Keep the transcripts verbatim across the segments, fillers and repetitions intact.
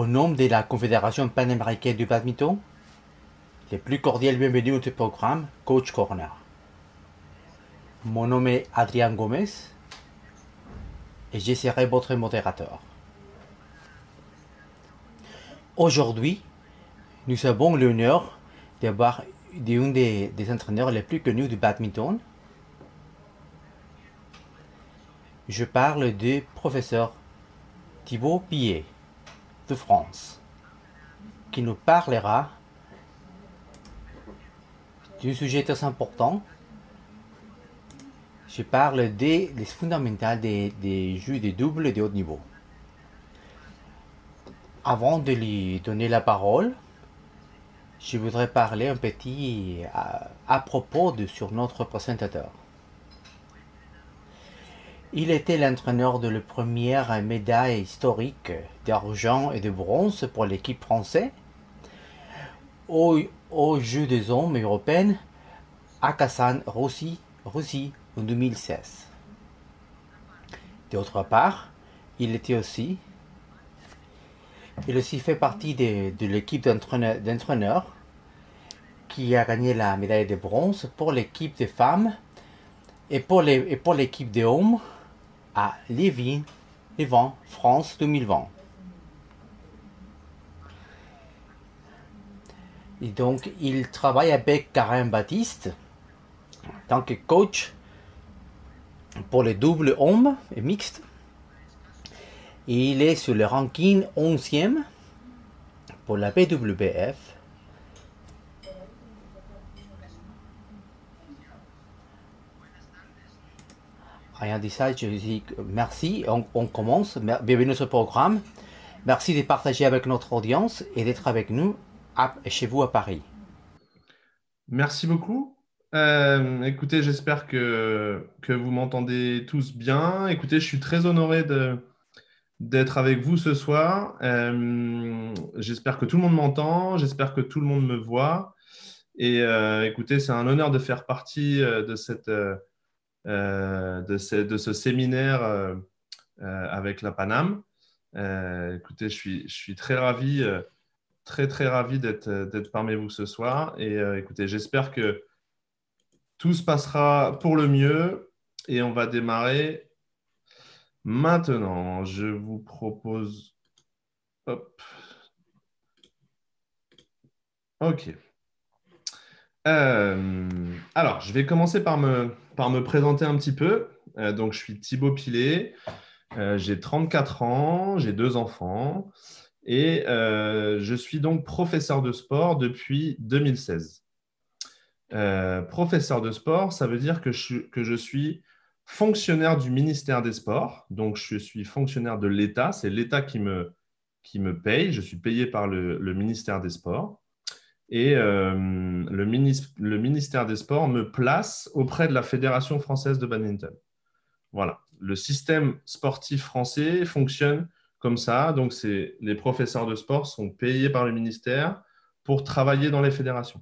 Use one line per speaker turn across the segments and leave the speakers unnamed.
Au nom de la Confédération panaméricaine du badminton, les plus cordiales bienvenus au programme Coach Corner. Mon nom est Adrien Gomez et je serai votre modérateur. Aujourd'hui, nous avons l'honneur d'avoir un des, des entraîneurs les plus connus du badminton. Je parle du professeur Thibaut Pillet de France, qui nous parlera d'un sujet très important. Je parle des, des fondamentaux des, des jeux de double de haut niveau. Avant de lui donner la parole, je voudrais parler un petit à, à propos de sur notre présentateur. Il était l'entraîneur de la première médaille historique d'argent et de bronze pour l'équipe française aux, aux Jeux des hommes européens à Kazan, Russie, Russie en deux mille seize. D'autre part, il était aussi, il aussi fait partie de, de l'équipe d'entraîneurs, d'entraîneurs qui a gagné la médaille de bronze pour l'équipe des femmes et pour, les, et pour l'équipe des hommes à Lévis, Lévis, France deux mille vingt. Et donc, il travaille avec Karim Baptiste en tant que coach pour les doubles hommes et mixtes. Et il est sur le ranking onzième pour la B W F. Rien dit ça, je dis merci, on, on commence. Bienvenue sur le programme. Merci de partager avec notre audience et d'être avec nous à, chez vous à Paris.
Merci beaucoup. Euh, écoutez, j'espère que, que vous m'entendez tous bien. Écoutez, je suis très honoré de, d'être avec vous ce soir. Euh, j'espère que tout le monde m'entend, j'espère que tout le monde me voit. Et euh, écoutez, c'est un honneur de faire partie euh, de, cette, euh, de, ce, de ce séminaire euh, euh, avec la Paname. Euh, écoutez, je suis, je suis très ravi, euh, très très ravi d'être, d'être parmi vous ce soir. Et euh, écoutez, j'espère que tout se passera pour le mieux et on va démarrer maintenant. Je vous propose... Hop. OK. Euh, alors, je vais commencer par me, par me présenter un petit peu. Euh, donc, je suis Thibaut Pillet, euh, j'ai trente-quatre ans, j'ai deux enfants et euh, je suis donc professeur de sport depuis deux mille seize. Euh, professeur de sport, ça veut dire que je, que je suis fonctionnaire du ministère des Sports. Donc, je suis fonctionnaire de l'État. C'est l'État qui me, qui me paye. Je suis payé par le, le ministère des Sports. Et euh, le, minis- le ministère des Sports me place auprès de la Fédération française de badminton. Voilà. Le système sportif français fonctionne comme ça. Donc, c'est, les professeurs de sport sont payés par le ministère pour travailler dans les fédérations.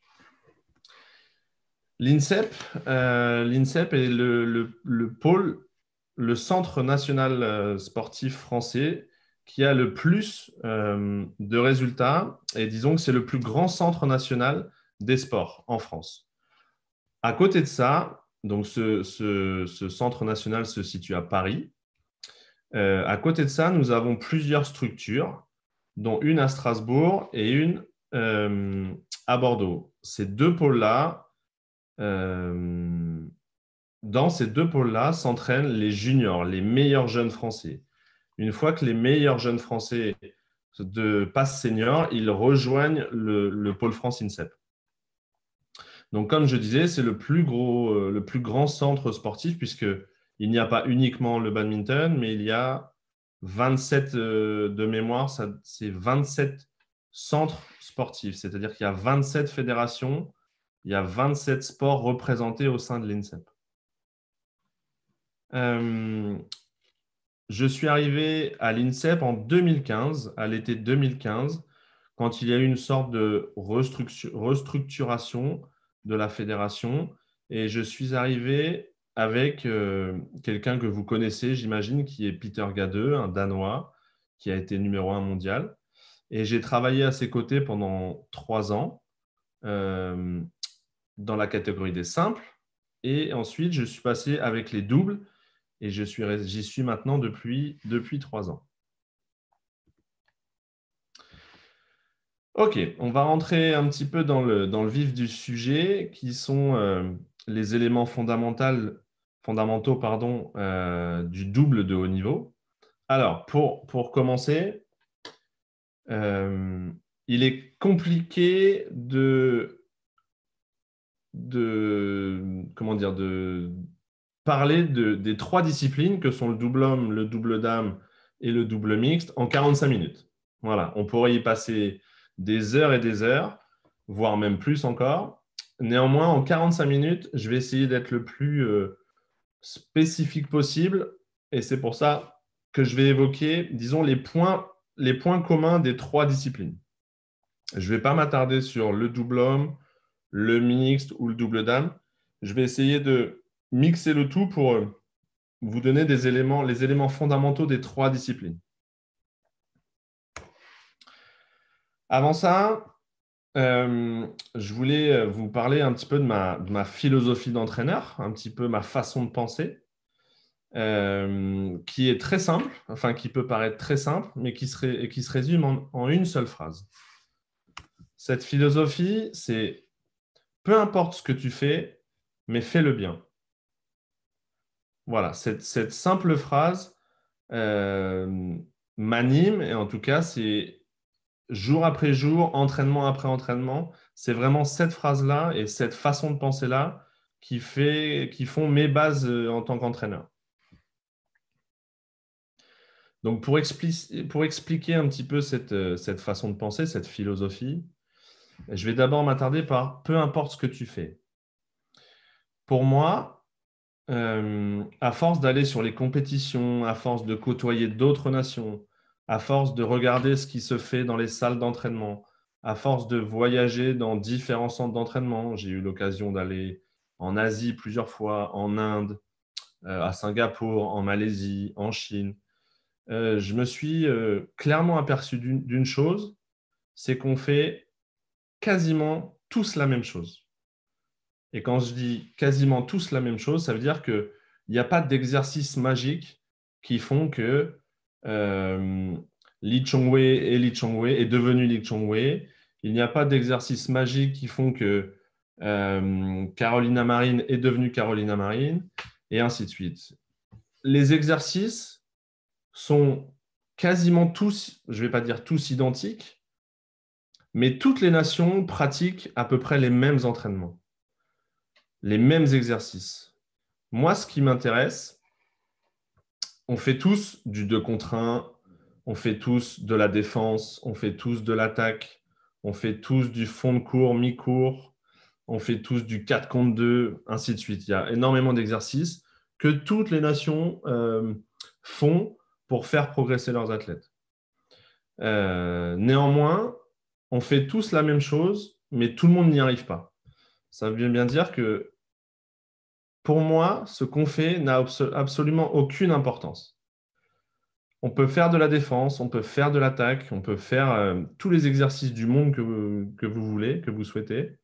L'INSEP, euh, l'INSEP est le, le, le pôle, le centre national euh, sportif français qui a le plus euh, de résultats et disons que c'est le plus grand centre national des sports en France. À côté de ça, donc ce, ce, ce centre national se situe à Paris. Euh, à côté de ça, nous avons plusieurs structures, dont une à Strasbourg et une euh, à Bordeaux. Ces deux pôles-là, euh, dans ces deux pôles-là s'entraînent les juniors, les meilleurs jeunes Français. Une fois que les meilleurs jeunes Français de passent senior, ils rejoignent le, le pôle France INSEP. Donc, comme je disais, c'est le plus gros, euh, le plus grand centre sportif puisqu'il n'y a pas uniquement le badminton, mais il y a vingt-sept euh, de mémoire, ça, c'est vingt-sept centres sportifs, c'est-à-dire qu'il y a vingt-sept fédérations, il y a vingt-sept sports représentés au sein de l'INSEP. Euh, je suis arrivé à l'INSEP en deux mille quinze, à l'été deux mille quinze, quand il y a eu une sorte de restructur- restructuration de la fédération. Et je suis arrivé avec euh, quelqu'un que vous connaissez, j'imagine, qui est Peter Gadeux, un Danois, qui a été numéro un mondial. Et j'ai travaillé à ses côtés pendant trois ans euh, dans la catégorie des simples. Et ensuite, je suis passé avec les doubles et je suis, j'y suis maintenant depuis, depuis trois ans. Ok, on va rentrer un petit peu dans le, dans le vif du sujet, qui sont euh, les éléments fondamentaux, fondamentaux pardon, euh, du double de haut niveau. Alors, pour, pour commencer, euh, il est compliqué de, de, comment dire, de parler de, des trois disciplines que sont le double homme, le double dame et le double mixte en quarante-cinq minutes. Voilà, on pourrait y passer des heures et des heures, voire même plus encore. Néanmoins, en quarante-cinq minutes, je vais essayer d'être le plus euh, spécifique possible et c'est pour ça que je vais évoquer, disons, les points, les points communs des trois disciplines. Je ne vais pas m'attarder sur le double homme, le mixte ou le double dame. Je vais essayer de mixer le tout pour euh, vous donner des éléments, les éléments fondamentaux des trois disciplines. Avant ça, euh, je voulais vous parler un petit peu de ma, de ma philosophie d'entraîneur, un petit peu ma façon de penser, euh, qui est très simple, enfin qui peut paraître très simple, mais qui se, qui se résume en, en une seule phrase. Cette philosophie, c'est peu importe ce que tu fais, mais fais-le bien. Voilà, cette, cette simple phrase euh, m'anime et en tout cas, c'est jour après jour, entraînement après entraînement, c'est vraiment cette phrase-là et cette façon de penser-là qui, fait, qui font mes bases en tant qu'entraîneur. Donc, pour, expli- pour expliquer un petit peu cette, cette façon de penser, cette philosophie, je vais d'abord m'attarder par peu importe ce que tu fais. Pour moi, euh, à force d'aller sur les compétitions, à force de côtoyer d'autres nations, à force de regarder ce qui se fait dans les salles d'entraînement, à force de voyager dans différents centres d'entraînement, j'ai eu l'occasion d'aller en Asie plusieurs fois, en Inde, euh, à Singapour, en Malaisie, en Chine. Euh, je me suis euh, clairement aperçu d'une d'une chose, c'est qu'on fait quasiment tous la même chose. Et quand je dis quasiment tous la même chose, ça veut dire qu'il n'y a pas d'exercice magique qui font que euh, Lee Chong-wei et Lee Chong-wei est devenu Lee Chong-wei. Il n'y a pas d'exercice magique qui font que euh, Carolina Marin est devenue Carolina Marin, et ainsi de suite. Les exercices sont quasiment tous, je ne vais pas dire tous identiques, mais toutes les nations pratiquent à peu près les mêmes entraînements, les mêmes exercices. Moi, ce qui m'intéresse, on fait tous du deux contre un, on fait tous de la défense, on fait tous de l'attaque, on fait tous du fond de cours, mi-cours, on fait tous du quatre contre deux, ainsi de suite. Il y a énormément d'exercices que toutes les nations euh, font pour faire progresser leurs athlètes. Euh, néanmoins, on fait tous la même chose, mais tout le monde n'y arrive pas. Ça veut bien dire que pour moi, ce qu'on fait n'a absolument aucune importance. On peut faire de la défense, on peut faire de l'attaque, on peut faire euh, tous les exercices du monde que vous, que vous voulez, que vous souhaitez.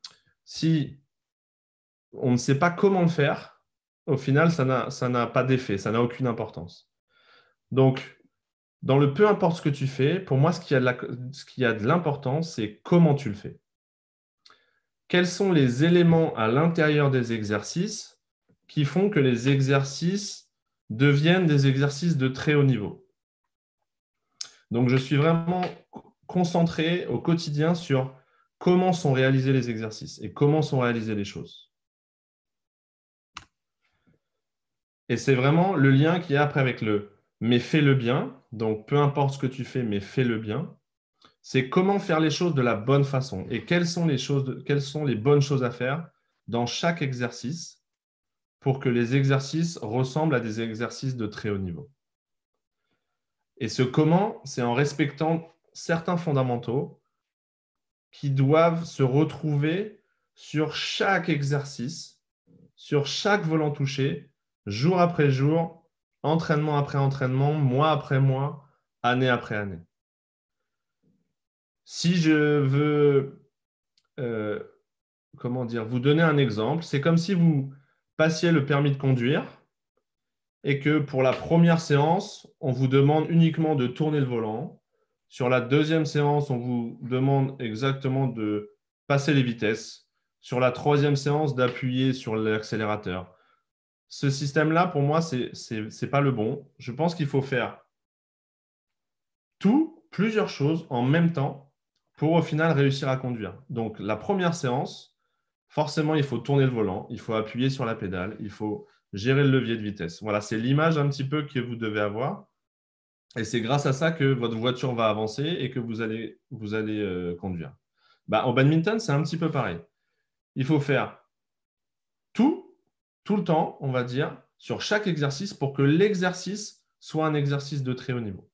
Si on ne sait pas comment le faire, au final, ça n'a, ça n'a pas d'effet, ça n'a aucune importance. Donc, dans le peu importe ce que tu fais, pour moi, ce qui a de la, ce qui a de l'importance, c'est comment tu le fais. Quels sont les éléments à l'intérieur des exercices qui font que les exercices deviennent des exercices de très haut niveau? Donc, je suis vraiment concentré au quotidien sur comment sont réalisés les exercices et comment sont réalisées les choses. Et c'est vraiment le lien qu'il y a après avec le « mais fais-le bien », donc peu importe ce que tu fais, mais fais-le bien. C'est comment faire les choses de la bonne façon et quelles sont les choses de, quelles sont les bonnes choses à faire dans chaque exercice pour que les exercices ressemblent à des exercices de très haut niveau. Et ce comment, c'est en respectant certains fondamentaux qui doivent se retrouver sur chaque exercice, sur chaque volant touché, jour après jour, entraînement après entraînement, mois après mois, année après année. Si je veux, euh, comment dire, vous donner un exemple, c'est comme si vous passiez le permis de conduire et que pour la première séance, on vous demande uniquement de tourner le volant. Sur la deuxième séance, on vous demande exactement de passer les vitesses. Sur la troisième séance, d'appuyer sur l'accélérateur. Ce système-là, pour moi, ce n'est pas le bon. Je pense qu'il faut faire tout, plusieurs choses en même temps pour au final réussir à conduire. Donc, la première séance, forcément, il faut tourner le volant, il faut appuyer sur la pédale, il faut gérer le levier de vitesse. Voilà, c'est l'image un petit peu que vous devez avoir. Et c'est grâce à ça que votre voiture va avancer et que vous allez, vous allez euh, conduire. Bah, au badminton, c'est un petit peu pareil. Il faut faire tout, tout le temps, on va dire, sur chaque exercice pour que l'exercice soit un exercice de très haut niveau.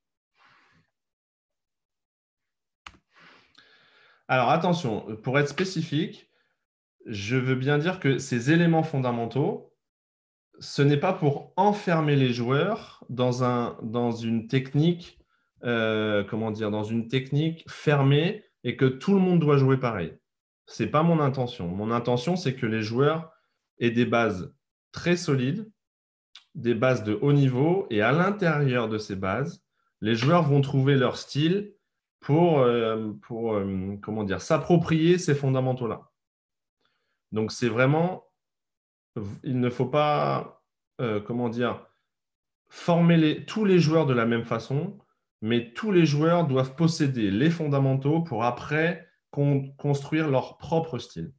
Alors attention, pour être spécifique, je veux bien dire que ces éléments fondamentaux, ce n'est pas pour enfermer les joueurs dans, un, dans une technique, euh, comment dire, dans une technique fermée et que tout le monde doit jouer pareil. Ce n'est pas mon intention. Mon intention, c'est que les joueurs aient des bases très solides, des bases de haut niveau, et à l'intérieur de ces bases, les joueurs vont trouver leur style pour, euh, pour euh, comment dire, s'approprier ces fondamentaux-là. Donc, c'est vraiment, il ne faut pas, euh, comment dire, former les, tous les joueurs de la même façon, mais tous les joueurs doivent posséder les fondamentaux pour après con, construire leur propre style.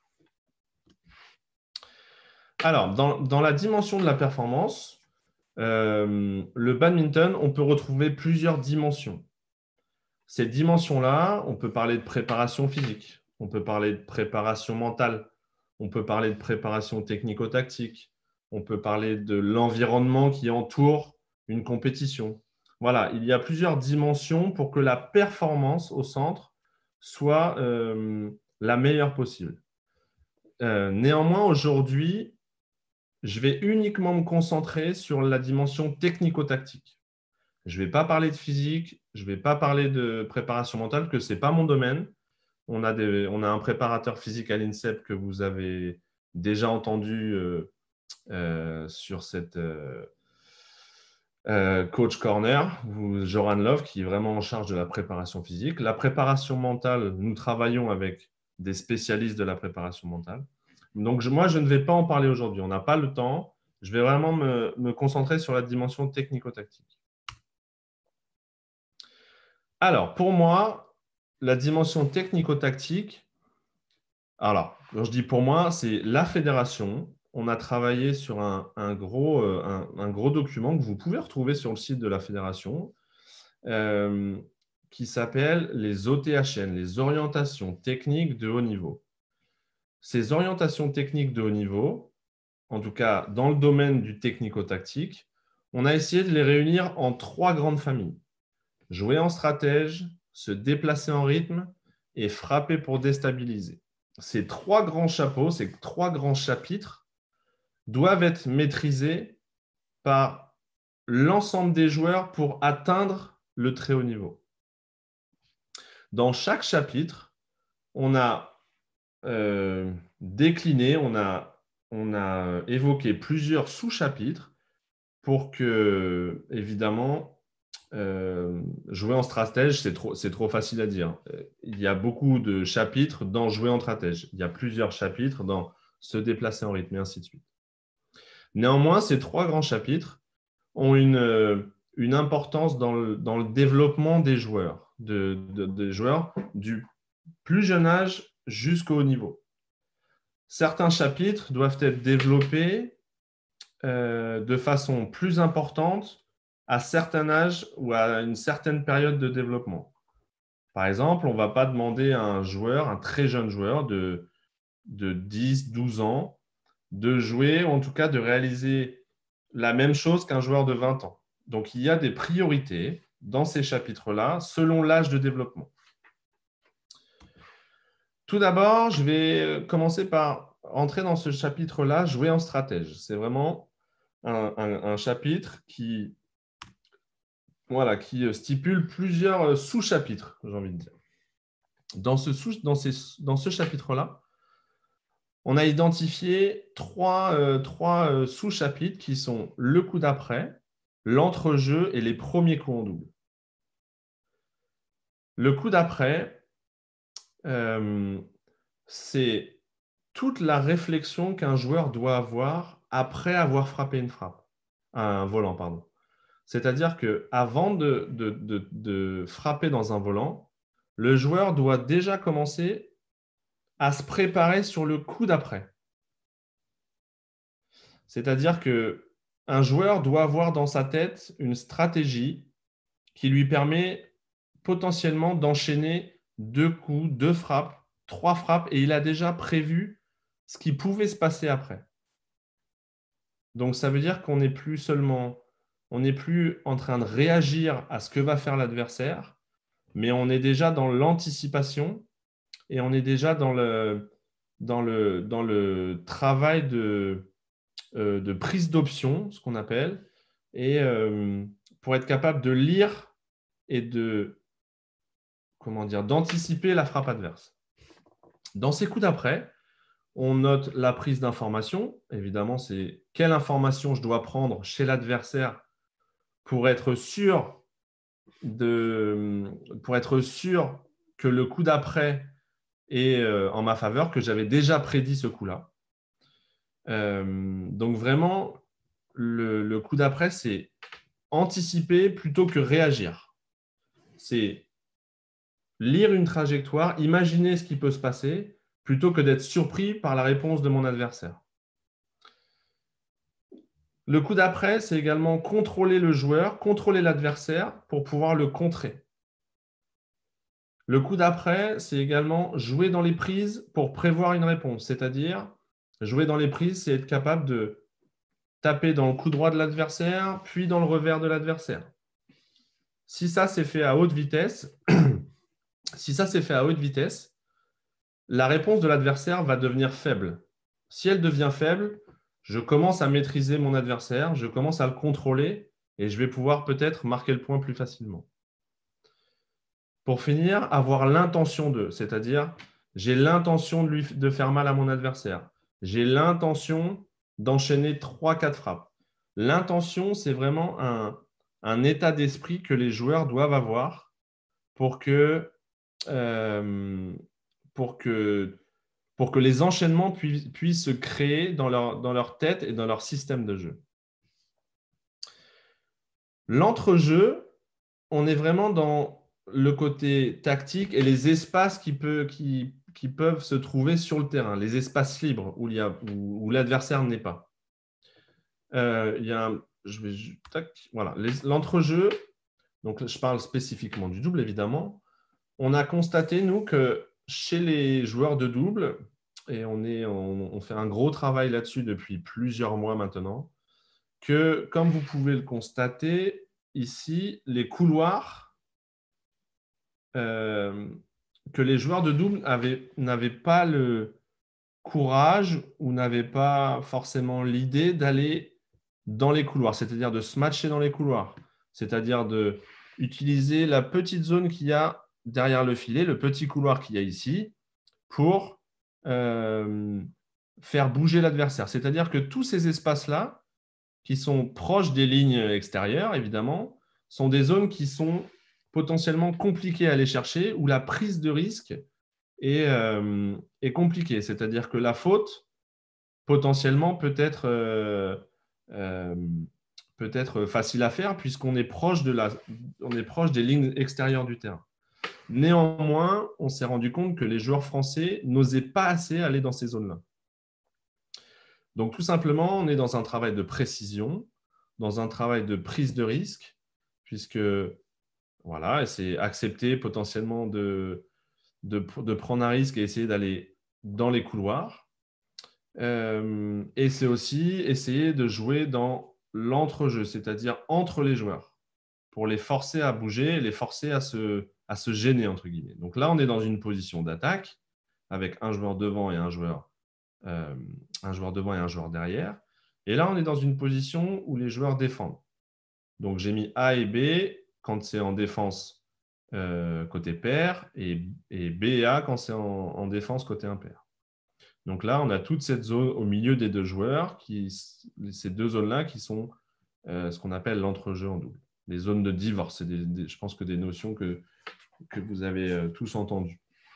Alors, dans, dans la dimension de la performance, euh, le badminton, on peut retrouver plusieurs dimensions. Ces dimensions-là, on peut parler de préparation physique, on peut parler de préparation mentale, on peut parler de préparation technico-tactique, on peut parler de l'environnement qui entoure une compétition. Voilà, il y a plusieurs dimensions pour que la performance au centre soit euh, la meilleure possible. Euh, néanmoins, aujourd'hui, je vais uniquement me concentrer sur la dimension technico-tactique. Je ne vais pas parler de physique, je ne vais pas parler de préparation mentale, que ce n'est pas mon domaine. On a, des, on a un préparateur physique à l'INSEP que vous avez déjà entendu euh, euh, sur cette euh, euh, Coach Corner, vous, Joran Love, qui est vraiment en charge de la préparation physique. La préparation mentale, nous travaillons avec des spécialistes de la préparation mentale. Donc, je, moi, je ne vais pas en parler aujourd'hui. On n'a pas le temps. Je vais vraiment me, me concentrer sur la dimension technico-tactique. Alors, pour moi, la dimension technico-tactique, alors, quand je dis pour moi, c'est la fédération. On a travaillé sur un, un, gros, un, un gros document que vous pouvez retrouver sur le site de la fédération euh, qui s'appelle les O T H N, les orientations techniques de haut niveau. Ces orientations techniques de haut niveau, en tout cas dans le domaine du technico-tactique, on a essayé de les réunir en trois grandes familles. Jouer en stratège, se déplacer en rythme et frapper pour déstabiliser. Ces trois grands chapeaux, ces trois grands chapitres doivent être maîtrisés par l'ensemble des joueurs pour atteindre le très haut niveau. Dans chaque chapitre, on a euh, décliné, on a, on a évoqué plusieurs sous-chapitres pour que, évidemment, euh, jouer en stratège, c'est trop, c'est trop facile à dire. Il y a beaucoup de chapitres dans jouer en stratège. Il y a plusieurs chapitres dans se déplacer en rythme et ainsi de suite. Néanmoins, ces trois grands chapitres ont une, une importance dans le, dans le développement des joueurs, de, de, des joueurs du plus jeune âge jusqu'au haut niveau. Certains chapitres doivent être développés euh, de façon plus importante à certain âge ou à une certaine période de développement. Par exemple, on ne va pas demander à un joueur, un très jeune joueur de, de dix, douze ans, de jouer, ou en tout cas de réaliser la même chose qu'un joueur de vingt ans. Donc, il y a des priorités dans ces chapitres-là selon l'âge de développement. Tout d'abord, je vais commencer par entrer dans ce chapitre-là, jouer en stratège. C'est vraiment un, un, un chapitre qui, voilà, qui stipule plusieurs sous-chapitres, j'ai envie de dire. Dans ce, sous, dans ces, dans ce chapitre-là, on a identifié trois, euh, trois euh, sous-chapitres qui sont le coup d'après, l'entrejeu et les premiers coups en double. Le coup d'après, euh, c'est toute la réflexion qu'un joueur doit avoir après avoir frappé une frappe, un volant, pardon. C'est-à-dire qu'avant de, de, de, de frapper dans un volant, le joueur doit déjà commencer à se préparer sur le coup d'après. C'est-à-dire qu'un joueur doit avoir dans sa tête une stratégie qui lui permet potentiellement d'enchaîner deux coups, deux frappes, trois frappes, et il a déjà prévu ce qui pouvait se passer après. Donc, ça veut dire qu'on n'est plus seulement, on n'est plus en train de réagir à ce que va faire l'adversaire, mais on est déjà dans l'anticipation et on est déjà dans le, dans le, dans le travail de, euh, de prise d'option, ce qu'on appelle, et euh, pour être capable de lire et de, comment dire, d'anticiper la frappe adverse. Dans ces coups d'après, on note la prise d'information. Évidemment, c'est quelle information je dois prendre chez l'adversaire pour être sûr de, pour être sûr que le coup d'après est euh, en ma faveur, que j'avais déjà prédit ce coup-là. Euh, donc vraiment, le, le coup d'après, c'est anticiper plutôt que réagir. C'est lire une trajectoire, imaginer ce qui peut se passer, plutôt que d'être surpris par la réponse de mon adversaire. Le coup d'après, c'est également contrôler le joueur, contrôler l'adversaire pour pouvoir le contrer. Le coup d'après, c'est également jouer dans les prises pour prévoir une réponse. C'est-à-dire, jouer dans les prises, c'est être capable de taper dans le coup droit de l'adversaire, puis dans le revers de l'adversaire. Si ça, c'est fait à haute vitesse, si ça, c'est fait à haute vitesse, la réponse de l'adversaire va devenir faible. Si elle devient faible, je commence à maîtriser mon adversaire, je commence à le contrôler et je vais pouvoir peut-être marquer le point plus facilement. Pour finir, avoir l'intention de, c'est-à-dire j'ai l'intention de, lui, de faire mal à mon adversaire. J'ai l'intention d'enchaîner trois quatre frappes. L'intention, c'est vraiment un, un état d'esprit que les joueurs doivent avoir pour que, euh, pour que, pour que les enchaînements puissent, puissent se créer dans leur, dans leur tête et dans leur système de jeu. L'entrejeu, on est vraiment dans le côté tactique et les espaces qui, peut, qui, qui peuvent se trouver sur le terrain, les espaces libres où, il y a, où, où l'adversaire n'est pas. Euh, il y a un, je vais, tac, voilà, l'entrejeu, donc je parle spécifiquement du double évidemment. On a constaté, nous, que chez les joueurs de double, et on, est, on, on fait un gros travail là-dessus depuis plusieurs mois maintenant, que comme vous pouvez le constater, ici, les couloirs, euh, que les joueurs de double n'avaient pas le courage ou n'avaient pas forcément l'idée d'aller dans les couloirs, c'est-à-dire de se matcher dans les couloirs, c'est-à-dire d'utiliser la petite zone qu'il y a derrière le filet, le petit couloir qu'il y a ici, pour euh, faire bouger l'adversaire. C'est-à-dire que tous ces espaces-là, qui sont proches des lignes extérieures, évidemment, sont des zones qui sont potentiellement compliquées à aller chercher, où la prise de risque est, euh, est compliquée. C'est-à-dire que la faute, potentiellement, peut être, euh, euh, peut être facile à faire, puisqu'on est proche de la, on est proche des lignes extérieures du terrain. Néanmoins, on s'est rendu compte que les joueurs français n'osaient pas assez aller dans ces zones-là. Donc, tout simplement, on est dans un travail de précision, dans un travail de prise de risque, puisque voilà, c'est accepter potentiellement de, de, de prendre un risque et essayer d'aller dans les couloirs. Euh, et c'est aussi essayer de jouer dans l'entrejeu, c'est-à-dire entre les joueurs, pour les forcer à bouger, les forcer à se, à se gêner, entre guillemets. Donc là, on est dans une position d'attaque, avec un joueur devant et un joueur Euh, un joueur devant et un joueur derrière. Et là, on est dans une position où les joueurs défendent. Donc, j'ai mis A et B. Quand c'est en défense, euh, côté pair et, et B et A quand c'est en, en défense côté impair. Donc là, on a toute cette zone au milieu des deux joueurs, qui, ces deux zones-là qui sont euh, ce qu'on appelle l'entrejeu en double. Les zones de divorce, c'est des, des, je pense que des notions que, que vous avez euh, tous entendues.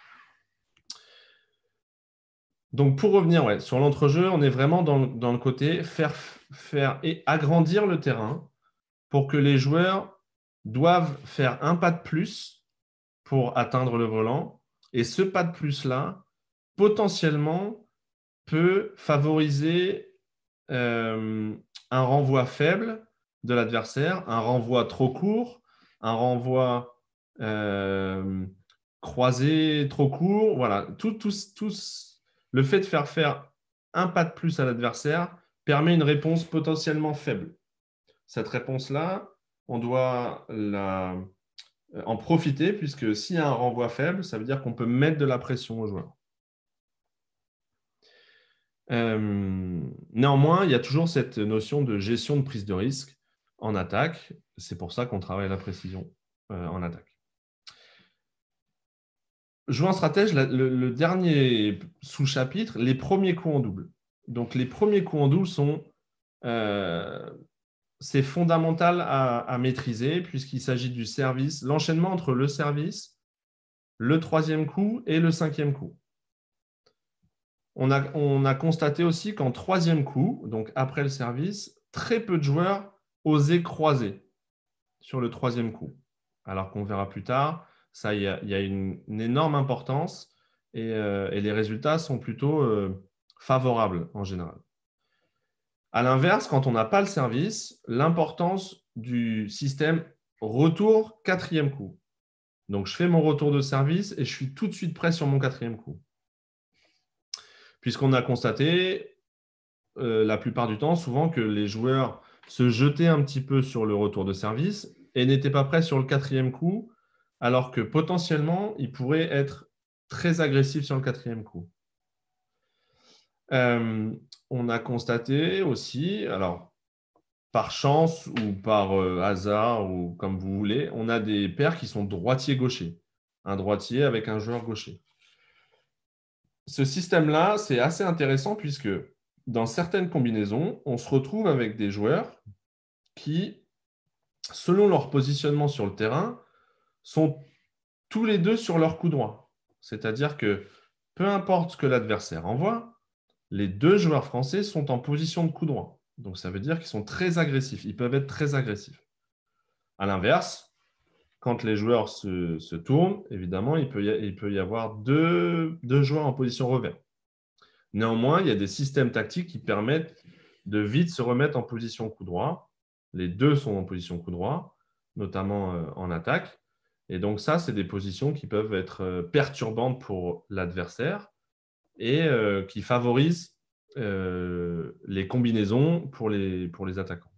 Donc, pour revenir ouais, sur l'entrejeu, on est vraiment dans, dans le côté faire, faire et agrandir le terrain pour que les joueurs doivent faire un pas de plus pour atteindre le volant. Et ce pas de plus-là, potentiellement, peut favoriser euh, un renvoi faible de l'adversaire, un renvoi trop court, un renvoi euh, croisé trop court. Voilà, tout, tout, tout, le fait de faire faire un pas de plus à l'adversaire permet une réponse potentiellement faible. Cette réponse-là, on doit la, en profiter, puisque s'il y a un renvoi faible, ça veut dire qu'on peut mettre de la pression aux joueurs. Euh, néanmoins, il y a toujours cette notion de gestion de prise de risque en attaque. C'est pour ça qu'on travaille la précision euh, en attaque. Jouer en stratège, le, le dernier sous-chapitre, les premiers coups en double. Donc, les premiers coups en double sont... Euh, c'est fondamental à, à maîtriser puisqu'il s'agit du service, l'enchaînement entre le service, le troisième coup et le cinquième coup. On a, on a constaté aussi qu'en troisième coup, donc après le service, très peu de joueurs osaient croiser sur le troisième coup. Alors qu'on verra plus tard, ça, il y a, y a une, une énorme importance et, euh, et les résultats sont plutôt euh, favorables en général. À l'inverse, quand on n'a pas le service, l'importance du système retour quatrième coup. Donc, je fais mon retour de service et je suis tout de suite prêt sur mon quatrième coup. Puisqu'on a constaté euh, la plupart du temps, souvent, que les joueurs se jetaient un petit peu sur le retour de service et n'étaient pas prêts sur le quatrième coup, alors que potentiellement, ils pourraient être très agressifs sur le quatrième coup. Euh, on a constaté aussi, alors par chance ou par euh, hasard ou comme vous voulez, on a des paires qui sont droitiers-gauchers. Un droitier avec un joueur gaucher. Ce système-là, c'est assez intéressant puisque dans certaines combinaisons, on se retrouve avec des joueurs qui, selon leur positionnement sur le terrain, sont tous les deux sur leur coup droit. C'est-à-dire que peu importe ce que l'adversaire envoie, les deux joueurs français sont en position de coup droit. Donc, ça veut dire qu'ils sont très agressifs. Ils peuvent être très agressifs. À l'inverse, quand les joueurs se, se tournent, évidemment, il peut y, il peut y avoir deux, deux joueurs en position revers. Néanmoins, il y a des systèmes tactiques qui permettent de vite se remettre en position coup droit. Les deux sont en position coup droit, notamment euh, en attaque. Et donc ça, c'est des positions qui peuvent être euh, perturbantes pour l'adversaire et euh, qui favorisent euh, les combinaisons pour les, pour les attaquants.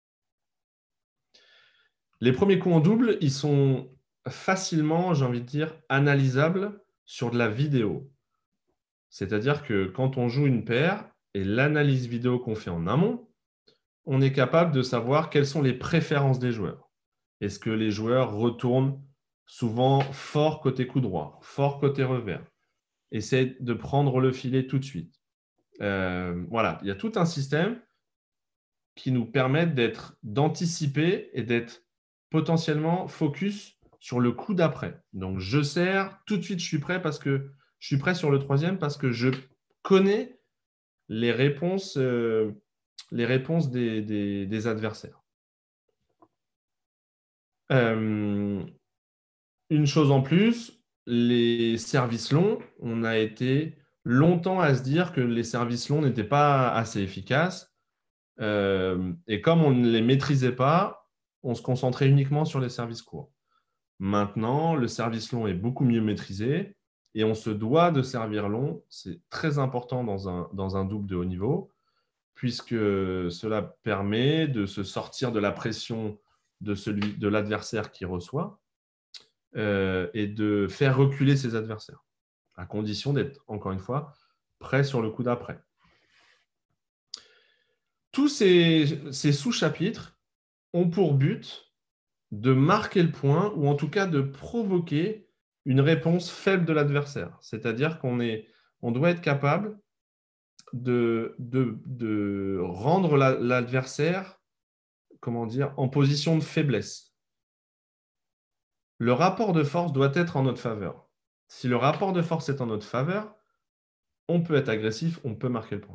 Les premiers coups en double, ils sont facilement, j'ai envie de dire, analysables sur de la vidéo. C'est-à-dire que quand on joue une paire et l'analyse vidéo qu'on fait en amont, on est capable de savoir quelles sont les préférences des joueurs. Est-ce que les joueurs retournent souvent fort côté coup droit, fort côté revers? Essaie de prendre le filet tout de suite. Euh, voilà, il y a tout un système qui nous permet d'être, d'anticiper et d'être potentiellement focus sur le coup d'après. Donc, je sers, tout de suite, je suis prêt parce que je suis prêt sur le troisième parce que je connais les réponses, euh, les réponses des, des, des adversaires. Euh, une chose en plus, les services longs, on a été longtemps à se dire que les services longs n'étaient pas assez efficaces. Euh, et comme on ne les maîtrisait pas, on se concentrait uniquement sur les services courts. Maintenant, le service long est beaucoup mieux maîtrisé et on se doit de servir long. C'est très important dans un, dans un double de haut niveau puisque cela permet de se sortir de la pression de, celui, de l'adversaire qui reçoit euh, et de faire reculer ses adversaires, à condition d'être, encore une fois, prêt sur le coup d'après. Tous ces, ces sous-chapitres ont pour but de marquer le point ou en tout cas de provoquer une réponse faible de l'adversaire. C'est-à-dire qu'on est, on doit être capable de, de, de rendre la, l'adversaire, comment dire, en position de faiblesse. Le rapport de force doit être en notre faveur. Si le rapport de force est en notre faveur, on peut être agressif, on peut marquer le point.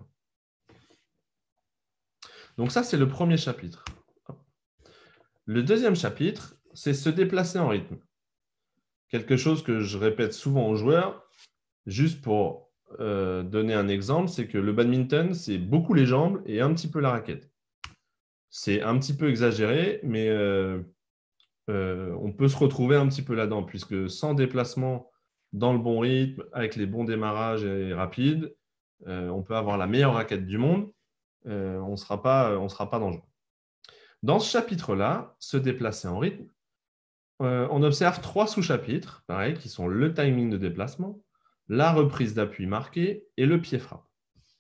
Donc ça, c'est le premier chapitre. Le deuxième chapitre, c'est se déplacer en rythme. Quelque chose que je répète souvent aux joueurs, juste pour euh, donner un exemple, c'est que le badminton, c'est beaucoup les jambes et un petit peu la raquette. C'est un petit peu exagéré, mais euh, euh, on peut se retrouver un petit peu là-dedans, puisque sans déplacement dans le bon rythme, avec les bons démarrages et rapides, euh, on peut avoir la meilleure raquette du monde, euh, on ne sera pas, on sera pas dangereux. Dans ce chapitre-là, se déplacer en rythme, euh, on observe trois sous-chapitres, pareil, qui sont le timing de déplacement, la reprise d'appui marquée et le pied frappe.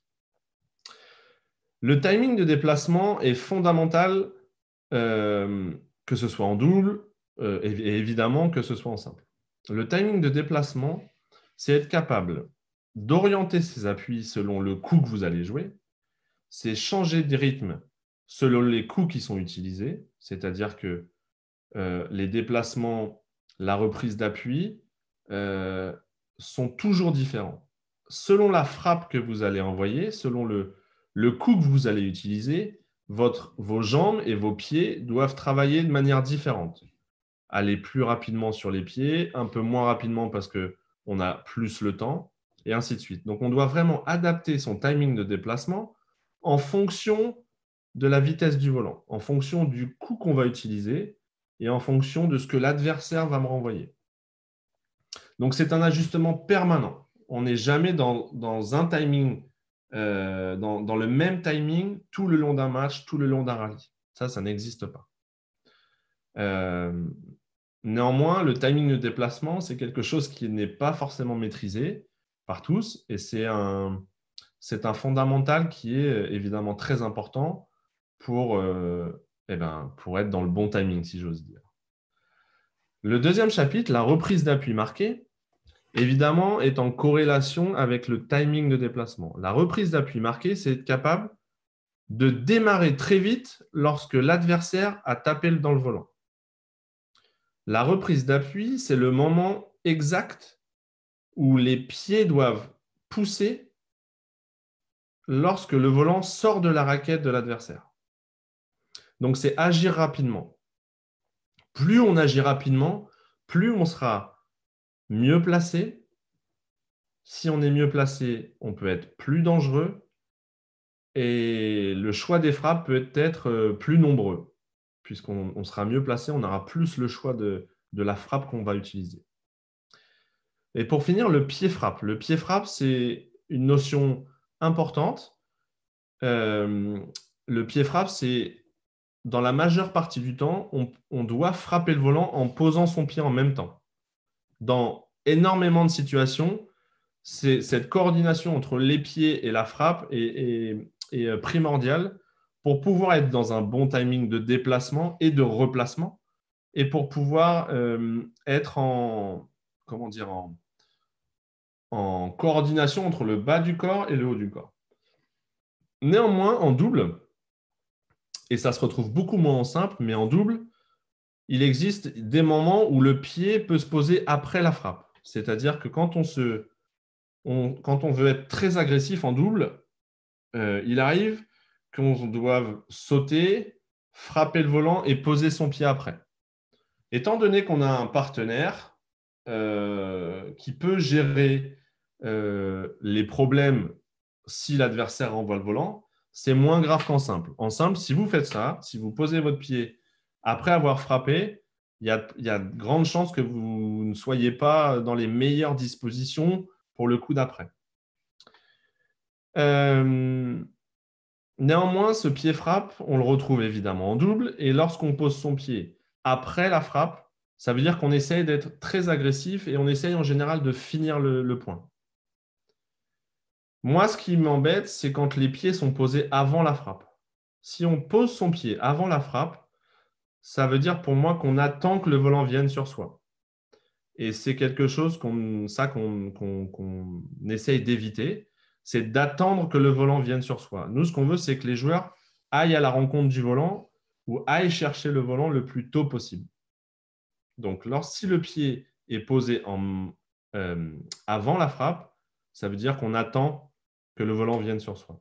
Le timing de déplacement est fondamental, euh, que ce soit en double euh, et, et évidemment que ce soit en simple. Le timing de déplacement, c'est être capable d'orienter ses appuis selon le coup que vous allez jouer, c'est changer de rythme selon les coups qui sont utilisés, c'est-à-dire que euh, les déplacements, la reprise d'appui euh, sont toujours différents. Selon la frappe que vous allez envoyer, selon le, le coup que vous allez utiliser, votre, vos jambes et vos pieds doivent travailler de manière différente. Aller plus rapidement sur les pieds, un peu moins rapidement parce qu'on a plus le temps, et ainsi de suite. Donc, on doit vraiment adapter son timing de déplacement en fonction de la vitesse du volant, en fonction du coup qu'on va utiliser et en fonction de ce que l'adversaire va me renvoyer. Donc, c'est un ajustement permanent. On n'est jamais dans, dans un timing, euh, dans, dans le même timing tout le long d'un match, tout le long d'un rallye. Ça, ça n'existe pas. Euh, néanmoins, le timing de déplacement, c'est quelque chose qui n'est pas forcément maîtrisé par tous et c'est un, c'est un fondamental qui est évidemment très important pour, euh, eh ben, pour être dans le bon timing, si j'ose dire. Le deuxième chapitre, la reprise d'appui marquée, évidemment, est en corrélation avec le timing de déplacement. La reprise d'appui marquée, c'est être capable de démarrer très vite lorsque l'adversaire a tapé dans le volant. La reprise d'appui, c'est le moment exact où les pieds doivent pousser lorsque le volant sort de la raquette de l'adversaire. Donc, c'est agir rapidement. Plus on agit rapidement, plus on sera mieux placé. Si on est mieux placé, on peut être plus dangereux et le choix des frappes peut être plus nombreux. Puisqu'on on sera mieux placé, on aura plus le choix de, de la frappe qu'on va utiliser. Et pour finir, le pied frappe. Le pied frappe, c'est une notion importante. Euh, le pied frappe, c'est dans la majeure partie du temps, on, on doit frapper le volant en posant son pied en même temps. Dans énormément de situations, c'est, cette coordination entre les pieds et la frappe est, est, est primordiale pour pouvoir être dans un bon timing de déplacement et de replacement et pour pouvoir euh, être en, comment dire, en, en coordination entre le bas du corps et le haut du corps. Néanmoins, en double, et ça se retrouve beaucoup moins en simple, mais en double, il existe des moments où le pied peut se poser après la frappe. C'est-à-dire que quand on, se, on, quand on veut être très agressif en double, euh, il arrive qu'on doive sauter, frapper le volant et poser son pied après. Étant donné qu'on a un partenaire euh, qui peut gérer euh, les problèmes si l'adversaire renvoie le volant, c'est moins grave qu'en simple. En simple, si vous faites ça, si vous posez votre pied après avoir frappé, il y a, il y a de grandes chances que vous ne soyez pas dans les meilleures dispositions pour le coup d'après. Euh, néanmoins, ce pied frappe, on le retrouve évidemment en double. Et lorsqu'on pose son pied après la frappe, ça veut dire qu'on essaye d'être très agressif et on essaye en général de finir le, le point. Moi, ce qui m'embête, c'est quand les pieds sont posés avant la frappe. Si on pose son pied avant la frappe, ça veut dire pour moi qu'on attend que le volant vienne sur soi. Et c'est quelque chose qu'on ça qu'on qu'on, qu'on essaye d'éviter, c'est d'attendre que le volant vienne sur soi. Nous, ce qu'on veut, c'est que les joueurs aillent à la rencontre du volant ou aillent chercher le volant le plus tôt possible. Donc, lorsque si le pied est posé en, euh, avant la frappe, ça veut dire qu'on attend que le volant vienne sur soi.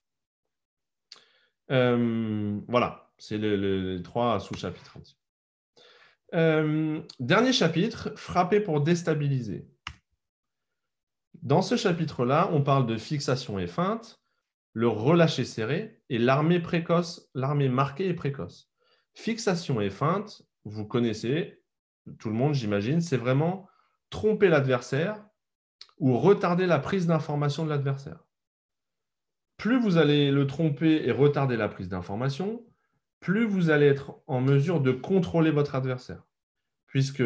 Euh, voilà, c'est le, le, les trois sous-chapitres. Euh, dernier chapitre, frapper pour déstabiliser. Dans ce chapitre-là, on parle de fixation et feinte, le relâché serré et l'armée précoce, l'armée marquée et précoce. Fixation et feinte, vous connaissez, tout le monde j'imagine, c'est vraiment tromper l'adversaire ou retarder la prise d'information de l'adversaire. Plus vous allez le tromper et retarder la prise d'information, plus vous allez être en mesure de contrôler votre adversaire. Puisque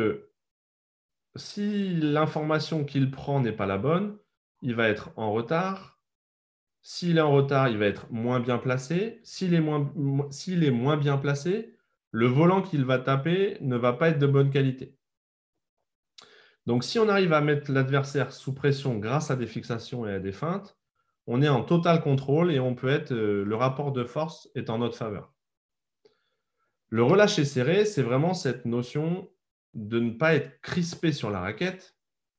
si l'information qu'il prend n'est pas la bonne, il va être en retard. S'il est en retard, il va être moins bien placé. S'il est moins, s'il est moins bien placé, le volant qu'il va taper ne va pas être de bonne qualité. Donc, si on arrive à mettre l'adversaire sous pression grâce à des fixations et à des feintes, on est en total contrôle et on peut être, euh, le rapport de force est en notre faveur. Le relâché serré, c'est vraiment cette notion de ne pas être crispé sur la raquette,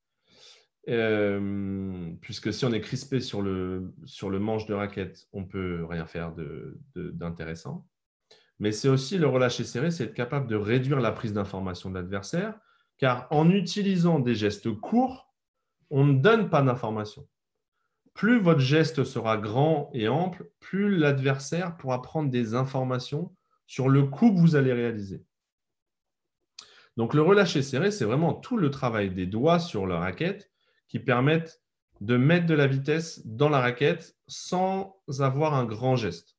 euh, puisque si on est crispé sur le, sur le manche de raquette, on ne peut rien faire de, de, d'intéressant. Mais c'est aussi le relâché serré, c'est être capable de réduire la prise d'information de l'adversaire, car en utilisant des gestes courts, on ne donne pas d'information. Plus votre geste sera grand et ample, plus l'adversaire pourra prendre des informations sur le coup que vous allez réaliser. Donc, le relâché serré, c'est vraiment tout le travail des doigts sur la raquette qui permettent de mettre de la vitesse dans la raquette sans avoir un grand geste.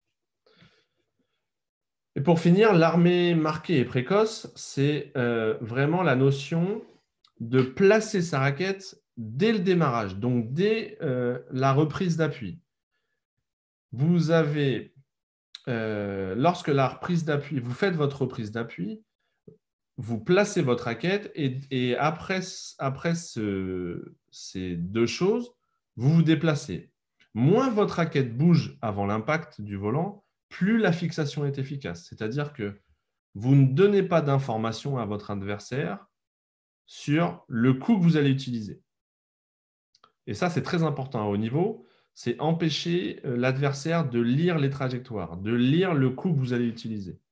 Et pour finir, l'armée marquée et précoce, c'est euh, vraiment la notion de placer sa raquette dès le démarrage, donc dès euh, la reprise d'appui. Vous avez, euh, lorsque la reprise d'appui, vous faites votre reprise d'appui, vous placez votre raquette et, et après, après ce, ces deux choses, vous vous déplacez. Moins votre raquette bouge avant l'impact du volant, plus la fixation est efficace. C'est-à-dire que vous ne donnez pas d'informations à votre adversaire sur le coup que vous allez utiliser. Et ça, c'est très important à haut niveau. C'est empêcher l'adversaire de lire les trajectoires, de lire le coup que vous allez utiliser.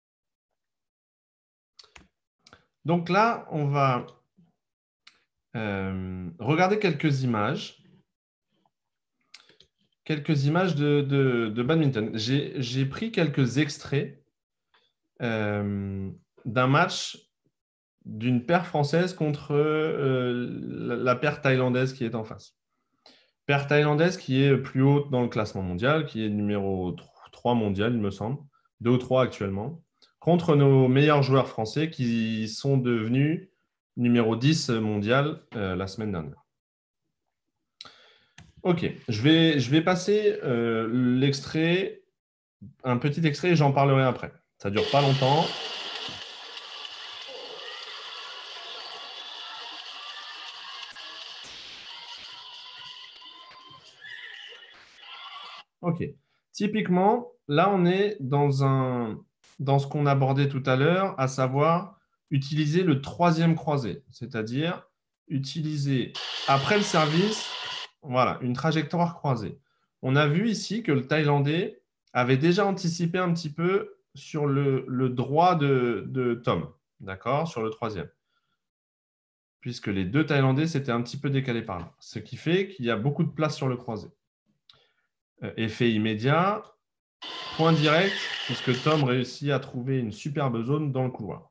Donc là, on va euh, regarder quelques images. Quelques images de, de, de badminton. J'ai pris quelques extraits euh, d'un match d'une paire française contre euh, la, la paire thaïlandaise qui est en face. Paire thaïlandaise qui est plus haute dans le classement mondial, qui est numéro trois mondial, il me semble, deux ou trois actuellement, contre nos meilleurs joueurs français qui sont devenus numéro dix mondial euh, la semaine dernière. Ok, je vais, je vais passer euh, l'extrait, un petit extrait et j'en parlerai après. Ça ne dure pas longtemps. Ok. Typiquement, là, on est dans, un, dans ce qu'on abordait tout à l'heure, à savoir utiliser le troisième croisé, c'est-à-dire utiliser après le service, voilà, une trajectoire croisée. On a vu ici que le Thaïlandais avait déjà anticipé un petit peu sur le, le droit de, de Tom, d'accord, sur le troisième, puisque les deux Thaïlandais s'étaient un petit peu décalés par là, ce qui fait qu'il y a beaucoup de place sur le croisé. Effet immédiat, point direct, puisque Tom réussit à trouver une superbe zone dans le couloir.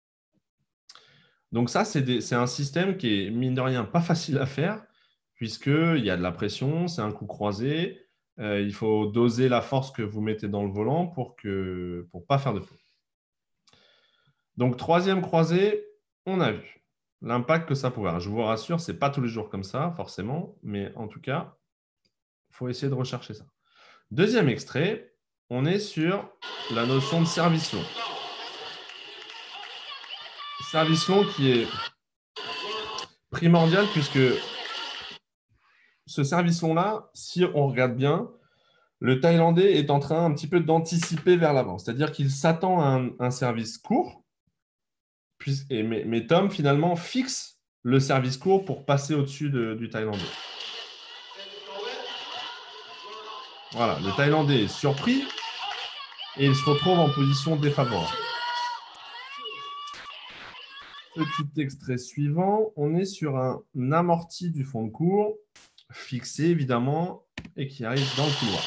Donc ça, c'est un système qui est, mine de rien, pas facile à faire, puisqu'il y a de la pression, c'est un coup croisé, euh, il faut doser la force que vous mettez dans le volant pour ne pour pas faire de faute. Donc, troisième croisé, on a vu l'impact que ça pouvait avoir. Je vous rassure, ce n'est pas tous les jours comme ça, forcément, mais en tout cas, il faut essayer de rechercher ça. Deuxième extrait, on est sur la notion de service long. service long qui est primordial puisque ce service long-là, si on regarde bien, le Thaïlandais est en train un petit peu d'anticiper vers l'avant. C'est-à-dire qu'il s'attend à un, un service court, puis, et, mais, mais Tom, finalement, fixe le service court pour passer au-dessus de, du Thaïlandais. Voilà, le Thaïlandais est surpris et il se retrouve en position défavorable. Petit extrait suivant, on est sur un amorti du fond de court, fixé évidemment, et qui arrive dans le couloir.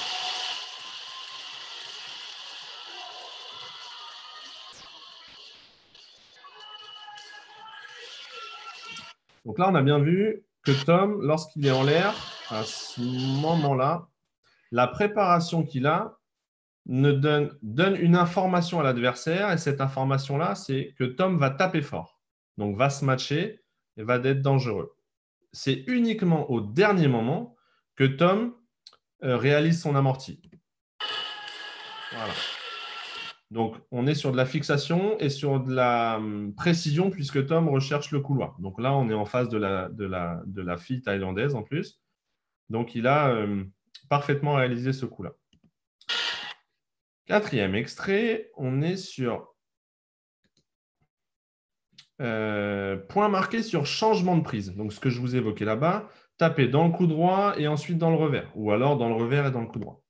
Donc là, on a bien vu que Tom, lorsqu'il est en l'air, à ce moment-là, la préparation qu'il a ne donne, donne une information à l'adversaire, et cette information-là, c'est que Tom va taper fort, donc va se matcher et va être dangereux. C'est uniquement au dernier moment que Tom euh, réalise son amorti. Voilà. Donc, on est sur de la fixation et sur de la hum, précision puisque Tom recherche le couloir. Donc là, on est en face de la, de la, de la fille thaïlandaise en plus. Donc, il a hum, parfaitement réalisé ce coup-là. Quatrième extrait, on est sur euh, point marqué sur changement de prise. Donc, ce que je vous évoquais là-bas, taper dans le coup droit et ensuite dans le revers. Ou alors dans le revers et dans le coup droit.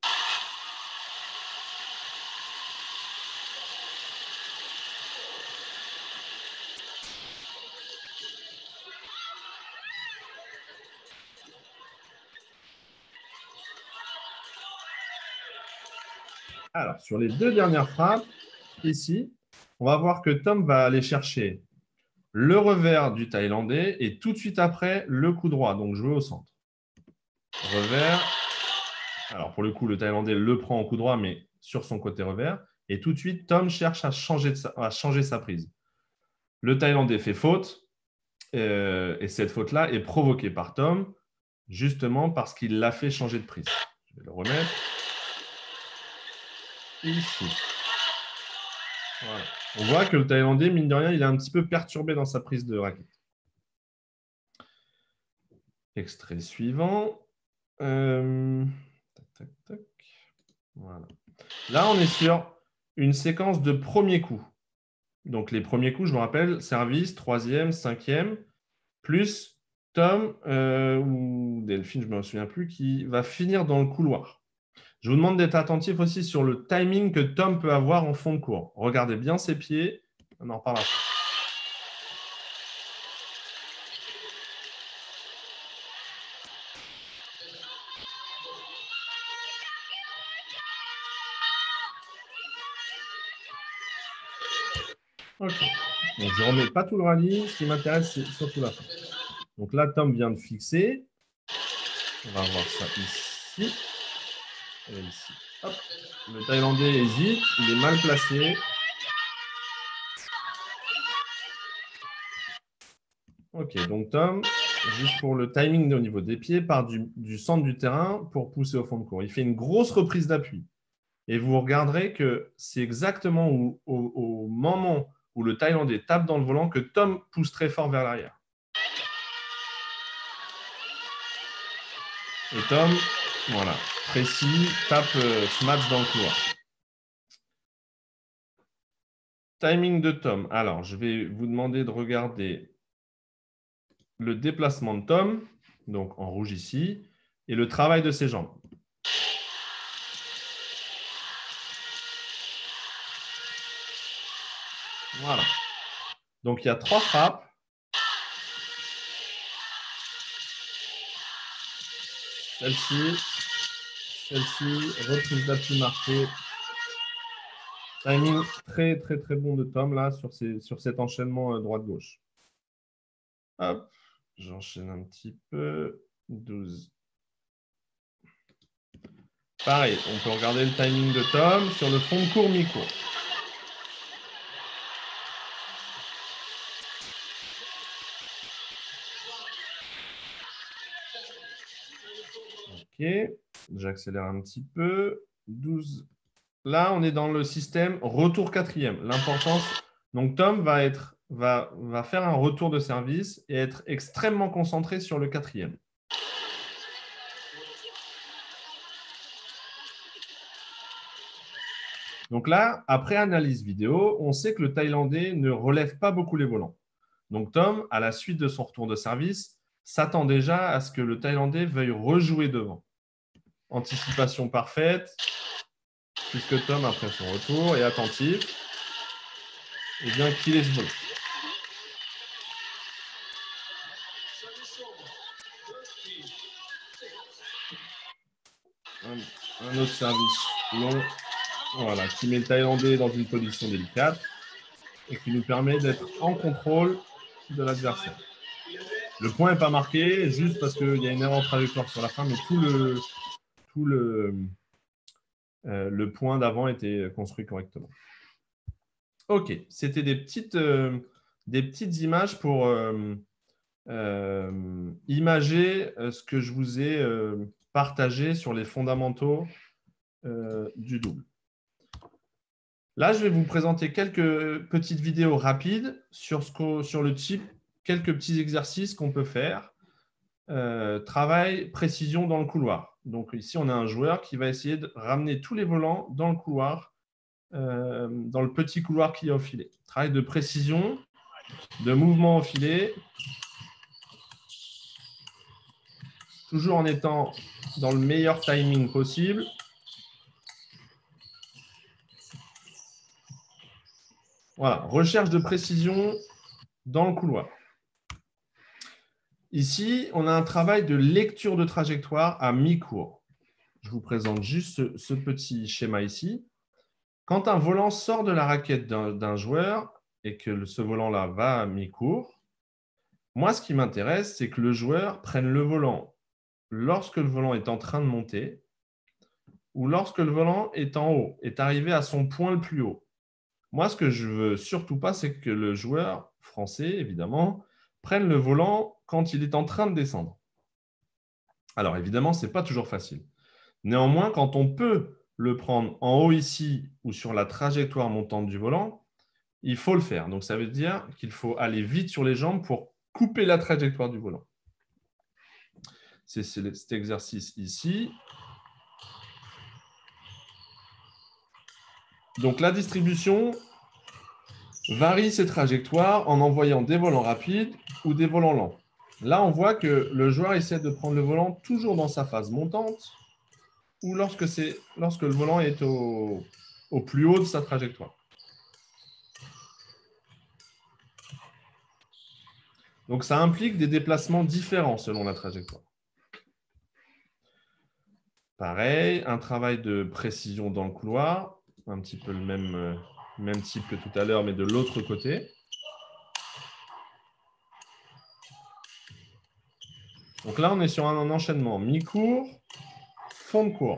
Alors, sur les deux dernières frappes, ici, on va voir que Tom va aller chercher le revers du Thaïlandais et tout de suite après, le coup droit, donc jouer au centre. Revers. Alors, pour le coup, le Thaïlandais le prend en coup droit, mais sur son côté revers. Et tout de suite, Tom cherche à changer, de sa, à changer sa prise. Le Thaïlandais fait faute, euh, et cette faute-là est provoquée par Tom, justement parce qu'il l'a fait changer de prise. Je vais le remettre. Ici. Voilà. On voit que le Thaïlandais, mine de rien, il est un petit peu perturbé dans sa prise de raquette. Extrait suivant. Euh... Tac, tac, tac. Voilà. Là, on est sur une séquence de premiers coups. Donc, les premiers coups, je vous rappelle, service, troisième, cinquième, plus Tom euh, ou Delphine, je ne me souviens plus, qui va finir dans le couloir. Je vous demande d'être attentif aussi sur le timing que Tom peut avoir en fond de cours. Regardez bien ses pieds. On en reparlera. Ok. Donc, je ne remets pas tout le rallye. Ce qui m'intéresse, c'est surtout la fin. Donc là, Tom vient de fixer. On va voir ça ici. Et ici. Hop. Le Thaïlandais hésite. Il est mal placé. Ok, donc Tom, juste pour le timing au niveau des pieds, part du, du centre du terrain pour pousser au fond de cours. Il fait une grosse reprise d'appui. Et vous regarderez que c'est exactement au, au, au moment où le Thaïlandais tape dans le volant que Tom pousse très fort vers l'arrière. Et Tom, voilà, précis, tape euh, ce match dans le couloir. Timing de Tom. Alors, je vais vous demander de regarder le déplacement de Tom, donc en rouge ici, et le travail de ses jambes. Voilà. Donc, il y a trois frappes. Celle-ci, celle-ci, reprise d'appui marquée. Timing très, très, très bon de Tom, là, sur, ces, sur cet enchaînement euh, droite-gauche. Hop, j'enchaîne un petit peu. douze. Pareil, on peut regarder le timing de Tom sur le fond de court mi-court. Ok, j'accélère un petit peu. douze. Là, on est dans le système retour quatrième. L'importance, donc Tom va être va, va faire un retour de service et être extrêmement concentré sur le quatrième. Donc là, après analyse vidéo, on sait que le Thaïlandais ne relève pas beaucoup les volants. Donc Tom, à la suite de son retour de service, s'attend déjà à ce que le Thaïlandais veuille rejouer devant. Anticipation parfaite, puisque Tom, après son retour, est attentif et bien qu'il est ce volant. Un, un autre service long, voilà, qui met le Thaïlandais dans une position délicate et qui nous permet d'être en contrôle de l'adversaire. Le point n'est pas marqué, juste parce qu'il y a une erreur de trajectoire sur la fin, mais tout le, tout le, euh, le point d'avant était construit correctement. Ok, c'était des petites, euh, des petites images pour euh, euh, imager ce que je vous ai euh, partagé sur les fondamentaux euh, du double. Là, je vais vous présenter quelques petites vidéos rapides sur, ce qu'on, sur le type, quelques petits exercices qu'on peut faire. Euh, travail, précision dans le couloir. Donc ici, on a un joueur qui va essayer de ramener tous les volants dans le couloir, euh, dans le petit couloir qui est au filet. Travail de précision, de mouvement au filet, toujours en étant dans le meilleur timing possible. Voilà, recherche de précision dans le couloir. Ici, on a un travail de lecture de trajectoire à mi-cours. Je vous présente juste ce, ce petit schéma ici. Quand un volant sort de la raquette d'un joueur et que le, ce volant-là va à mi-cours, moi, ce qui m'intéresse, c'est que le joueur prenne le volant lorsque le volant est en train de monter ou lorsque le volant est en haut, est arrivé à son point le plus haut. Moi, ce que je ne veux surtout pas, c'est que le joueur français, évidemment, prenne le volant quand il est en train de descendre. Alors, évidemment, ce n'est pas toujours facile. Néanmoins, quand on peut le prendre en haut ici ou sur la trajectoire montante du volant, il faut le faire. Donc, ça veut dire qu'il faut aller vite sur les jambes pour couper la trajectoire du volant. C'est cet exercice ici. Donc, la distribution varie ses trajectoires en envoyant des volants rapides ou des volants lents. Là, on voit que le joueur essaie de prendre le volant toujours dans sa phase montante ou lorsque, c'est, lorsque le volant est au, au plus haut de sa trajectoire. Donc, ça implique des déplacements différents selon la trajectoire. Pareil, un travail de précision dans le couloir, un petit peu le même, même type que tout à l'heure, mais de l'autre côté. Donc là, on est sur un enchaînement mi-cours, fond de cours.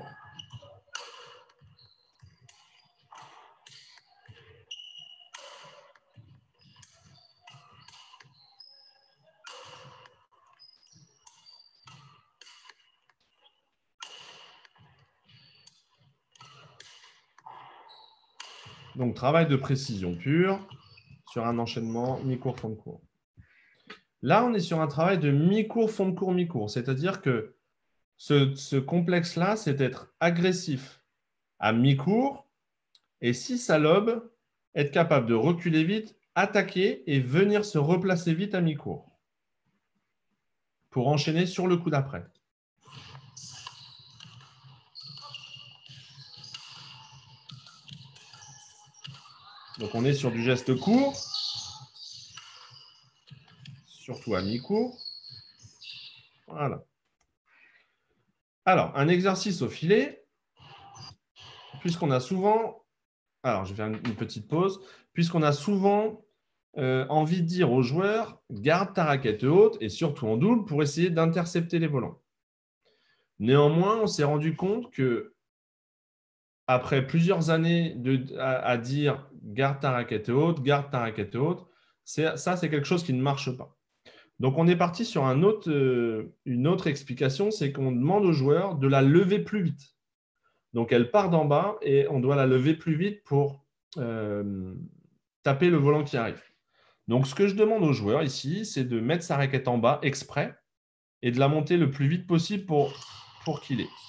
Donc, travail de précision pure sur un enchaînement mi-cours, fond de cours. Là, on est sur un travail de mi-cours, fond de cours, mi-cours. C'est-à-dire que ce, ce complexe-là, c'est d'être agressif à mi-cours et si ça lobe, être capable de reculer vite, attaquer et venir se replacer vite à mi-cours pour enchaîner sur le coup d'après. Donc, on est sur du geste court, surtout à mi-cours. Voilà. Alors, un exercice au filet, puisqu'on a souvent, alors je vais faire une petite pause, puisqu'on a souvent euh, envie de dire aux joueurs, garde ta raquette haute et surtout en double pour essayer d'intercepter les volants. Néanmoins, on s'est rendu compte que après plusieurs années de, à, à dire garde ta raquette haute, garde ta raquette haute, ça, c'est quelque chose qui ne marche pas. Donc, on est parti sur un autre, euh, une autre explication, c'est qu'on demande aux joueurs de la lever plus vite. Donc, elle part d'en bas et on doit la lever plus vite pour euh, taper le volant qui arrive. Donc, ce que je demande aux joueurs ici, c'est de mettre sa raquette en bas exprès et de la monter le plus vite possible pour, pour qu'il ait.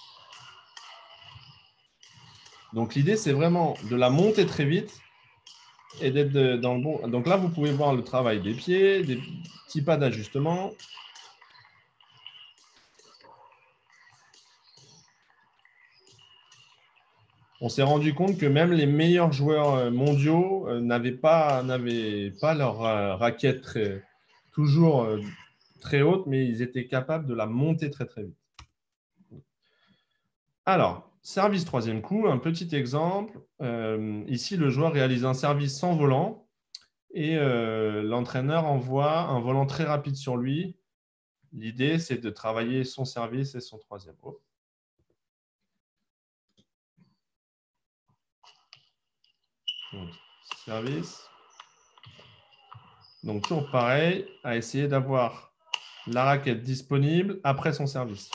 Donc, l'idée, c'est vraiment de la monter très vite et d'être dans le bon. Donc là, vous pouvez voir le travail des pieds, des petits pas d'ajustement. On s'est rendu compte que même les meilleurs joueurs mondiaux n'avaient pas, n'avaient pas leur raquette très, toujours très haute, mais ils étaient capables de la monter très, très vite. Alors, service troisième coup, un petit exemple. Euh, ici, le joueur réalise un service sans volant et euh, l'entraîneur envoie un volant très rapide sur lui. L'idée, c'est de travailler son service et son troisième. Oh. Donc, service. Donc, toujours pareil, à essayer d'avoir la raquette disponible après son service.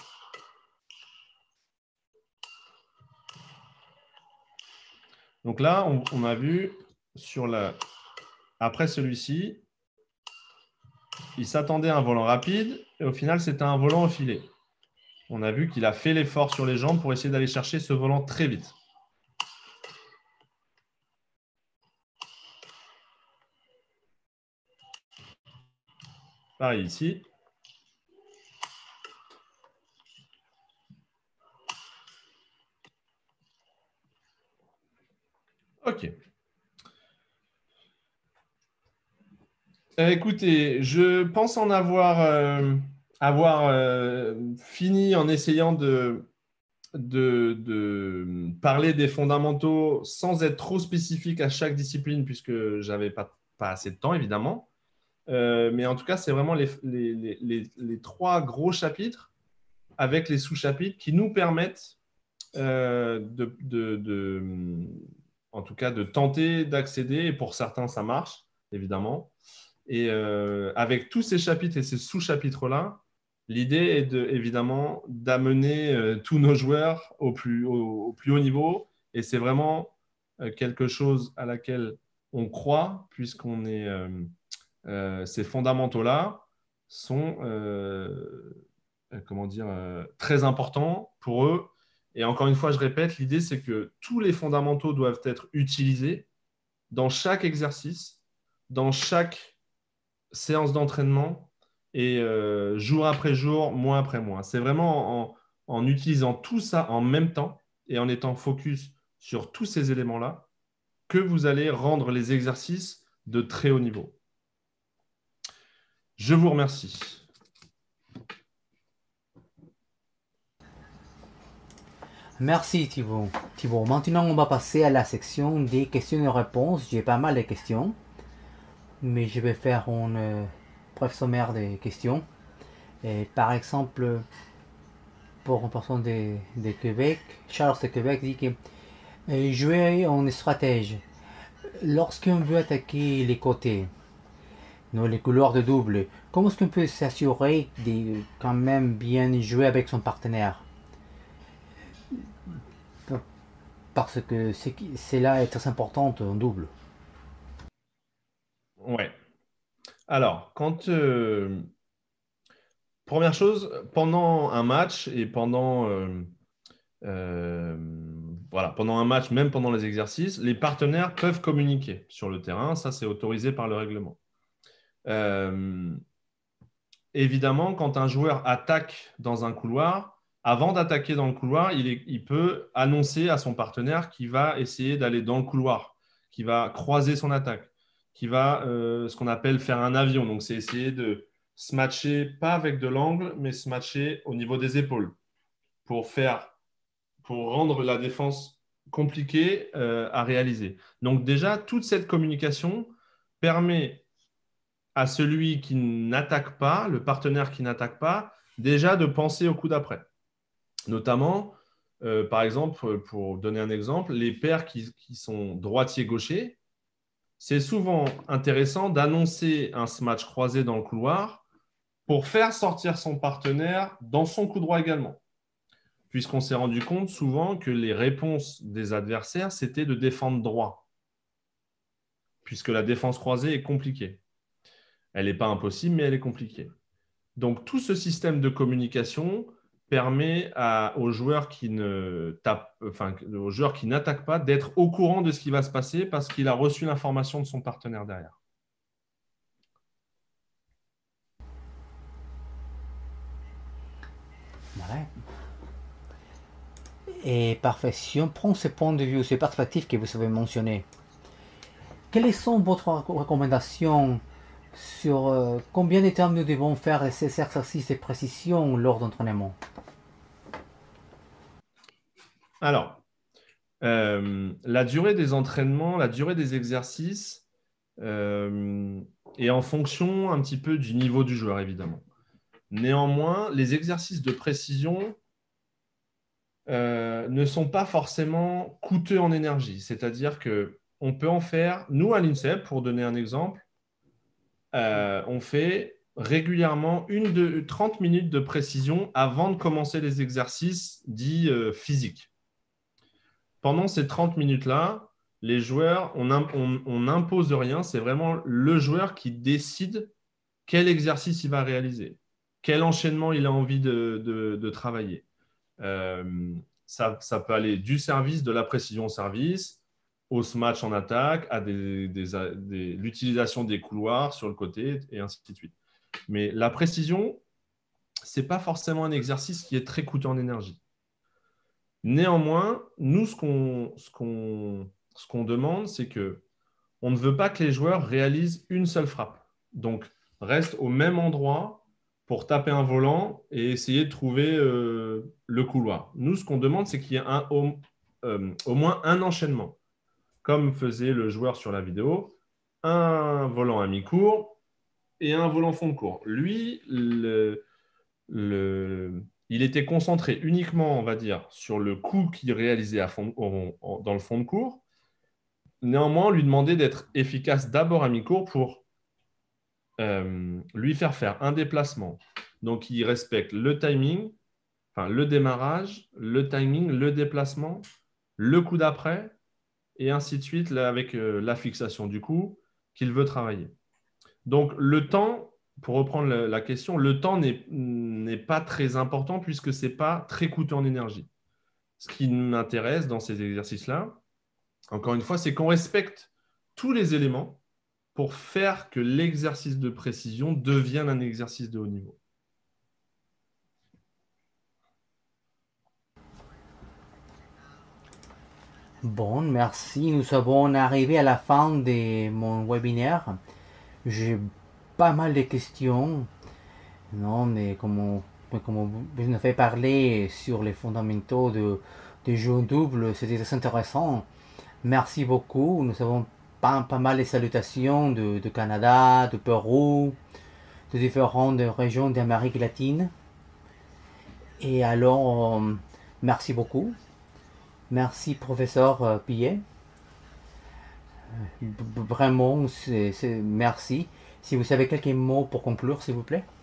Donc là, on, on a vu sur la... après celui-ci, il s'attendait à un volant rapide et au final, c'était un volant au filet. On a vu qu'il a fait l'effort sur les jambes pour essayer d'aller chercher ce volant très vite. Pareil ici. OK. Euh, écoutez, je pense en avoir, euh, avoir euh, fini en essayant de, de, de parler des fondamentaux sans être trop spécifique à chaque discipline, puisque je n'avais pas, pas assez de temps, évidemment. Euh, mais en tout cas, c'est vraiment les, les, les, les trois gros chapitres avec les sous-chapitres qui nous permettent euh, de, de, de, en tout cas, de tenter d'accéder. Et pour certains, ça marche, évidemment. Et euh, avec tous ces chapitres et ces sous-chapitres-là, l'idée est de, évidemment d'amener euh, tous nos joueurs au plus, au, au plus haut niveau. Et c'est vraiment euh, quelque chose à laquelle on croit, puisqu'on est euh, euh, ces fondamentaux-là sont euh, comment dire, euh, très importants pour eux. Et encore une fois, je répète, l'idée, c'est que tous les fondamentaux doivent être utilisés dans chaque exercice, dans chaque séance d'entraînement et euh, jour après jour, mois après mois. C'est vraiment en, en utilisant tout ça en même temps et en étant focus sur tous ces éléments-là que vous allez rendre les exercices de très haut niveau. Je vous remercie.
Merci Thibaut. Thibaut, maintenant on va passer à la section des questions et réponses. J'ai pas mal de questions, mais je vais faire un euh, bref sommaire des questions. Et par exemple, pour une personne de, de Québec, Charles de Québec dit que euh, jouer en stratège, lorsqu'on veut attaquer les côtés, non, les couloirs de double, comment est-ce qu'on peut s'assurer de quand même bien jouer avec son partenaire? Parce que c'est là est très importante en double.
Ouais. Alors, quand euh, première chose, pendant un match et pendant euh, euh, voilà, pendant un match, même pendant les exercices, les partenaires peuvent communiquer sur le terrain. Ça, c'est autorisé par le règlement. Euh, évidemment, quand un joueur attaque dans un couloir, avant d'attaquer dans le couloir, il, est, il peut annoncer à son partenaire qu'il va essayer d'aller dans le couloir, qu'il va croiser son attaque, qu'il va euh, ce qu'on appelle faire un avion. Donc, c'est essayer de se matcher, pas avec de l'angle, mais se matcher au niveau des épaules pour faire, pour rendre la défense compliquée euh, à réaliser. Donc, déjà, toute cette communication permet à celui qui n'attaque pas, le partenaire qui n'attaque pas, déjà de penser au coup d'après. Notamment, euh, par exemple, pour donner un exemple, les paires qui, qui sont droitiers-gauchers, c'est souvent intéressant d'annoncer un smash croisé dans le couloir pour faire sortir son partenaire dans son coup droit également. Puisqu'on s'est rendu compte souvent que les réponses des adversaires, c'était de défendre droit, puisque la défense croisée est compliquée. Elle n'est pas impossible, mais elle est compliquée. Donc, tout ce système de communication permet à, aux joueurs qui ne tapent, enfin, aux joueurs qui n'attaquent pas d'être au courant de ce qui va se passer parce qu'il a reçu l'information de son partenaire derrière.
Ouais. Et parfait. Si on prend ce point de vue, ces perspectives que vous avez mentionnées, quelles sont vos recommandations sur euh, combien de temps nous devons faire ces exercices de précision lors d'entraînement?
Alors, euh, la durée des entraînements, la durée des exercices euh, est en fonction un petit peu du niveau du joueur, évidemment. Néanmoins, les exercices de précision euh, ne sont pas forcément coûteux en énergie. C'est-à-dire qu'on peut en faire, nous à l'INSEP, pour donner un exemple, euh, on fait régulièrement une de, trente minutes de précision avant de commencer les exercices dits euh, physiques. Pendant ces trente minutes-là, les joueurs, on n'impose rien, c'est vraiment le joueur qui décide quel exercice il va réaliser, quel enchaînement il a envie de, de, de travailler. Euh, ça, ça peut aller du service, de la précision au service, au smash en attaque, à des, des, des, l'utilisation des couloirs sur le côté, et ainsi de suite. Mais la précision, ce n'est pas forcément un exercice qui est très coûteux en énergie. Néanmoins, nous, ce qu'on ce qu'on, ce qu'on demande, c'est qu'on ne veut pas que les joueurs réalisent une seule frappe. Donc, reste au même endroit pour taper un volant et essayer de trouver euh, le couloir. Nous, ce qu'on demande, c'est qu'il y ait un, au, euh, au moins un enchaînement, comme faisait le joueur sur la vidéo, un volant à mi-cours et un volant fond de cours. Lui, le, le, il était concentré uniquement, on va dire, sur le coup qu'il réalisait à fond, en, en, dans le fond de cours. Néanmoins, on lui demandait d'être efficace d'abord à mi-cours pour euh, lui faire faire un déplacement. Donc, il respecte le timing, enfin le démarrage, le timing, le déplacement, le coup d'après, et ainsi de suite là, avec euh, la fixation du coup qu'il veut travailler. Donc, le temps, pour reprendre la, la question, le temps n'est pas très important puisque ce n'est pas très coûteux en énergie. Ce qui m'intéresse dans ces exercices-là, encore une fois, c'est qu'on respecte tous les éléments pour faire que l'exercice de précision devienne un exercice de haut niveau.
Bon, merci. Nous sommes arrivés à la fin de mon webinaire. J'ai pas mal de questions. Non, mais comme, comme vous nous avez parlé sur les fondamentaux de, de jeu double, c'était très intéressant. Merci beaucoup. Nous avons pas, pas mal de salutations de, de Canada, de Pérou, de différentes régions d'Amérique latine. Et alors, euh, merci beaucoup. Merci, professeur Pillet. Vraiment, c'est, c'est, merci. Si vous avez quelques mots pour conclure, s'il vous plaît.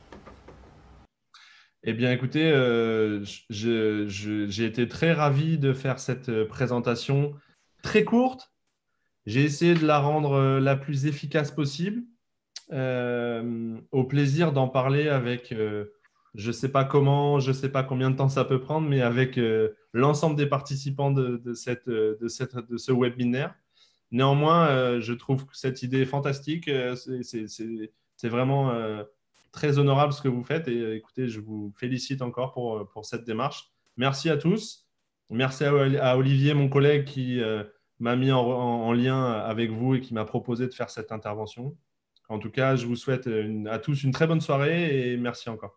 Eh bien, écoutez, euh, je, je, j'ai été très ravi de faire cette présentation très courte. J'ai essayé de la rendre la plus efficace possible. Euh, au plaisir d'en parler avec, euh, je ne sais pas comment, je ne sais pas combien de temps ça peut prendre, mais avec euh, l'ensemble des participants de, de, cette, de, cette, de ce webinaire. Néanmoins, euh, je trouve que cette idée est fantastique. Euh, c'est, c'est, c'est, c'est vraiment euh, très honorable ce que vous faites. Et euh, écoutez, je vous félicite encore pour, pour cette démarche. Merci à tous. Merci à, à Olivier, mon collègue, qui euh, m'a mis en, en, en lien avec vous et qui m'a proposé de faire cette intervention. En tout cas, je vous souhaite une, à tous une très bonne soirée et merci encore.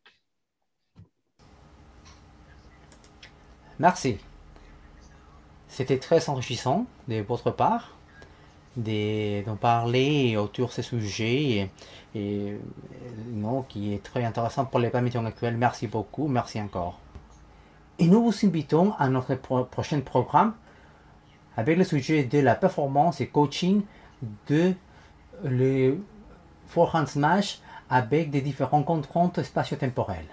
Merci. C'était très enrichissant de votre part d'en parler autour de ces sujets et, et non, qui est très intéressant pour les permissions actuelles. Merci beaucoup, merci encore. Et nous vous invitons à notre pro prochain programme avec le sujet de la performance et coaching de le forehand smash avec des différentes contraintes spatio-temporelles.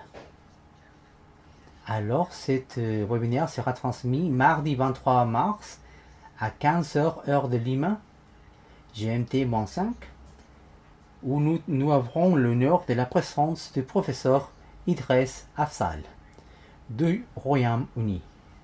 Alors, cet euh, webinaire sera transmis mardi vingt-trois mars à quinze heures heure de Lima, G M T cinq, où nous, nous avons l'honneur de la présence du professeur Idriss Afzal du Royaume-Uni.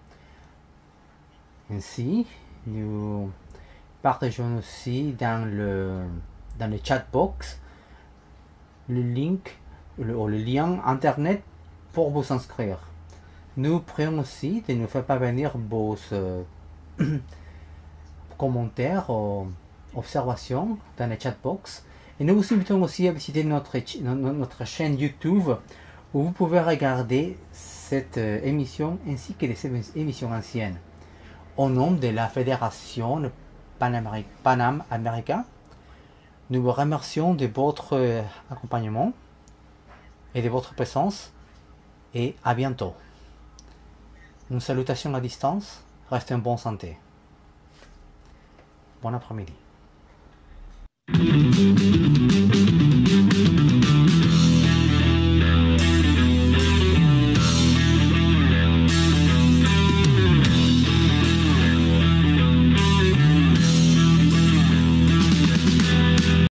Ainsi, nous partageons aussi dans le, dans le chat box le link le, le lien internet pour vous inscrire. Nous prions aussi de nous faire parvenir vos euh, commentaires ou observations dans le chat box. Et nous vous invitons aussi à visiter notre, notre chaîne YouTube où vous pouvez regarder cette euh, émission ainsi que les émissions anciennes. Au nom de la Fédération Panam Américain, nous vous remercions de votre euh, accompagnement et de votre présence et à bientôt. Une salutation à distance, restez en bonne santé. Bon après-midi.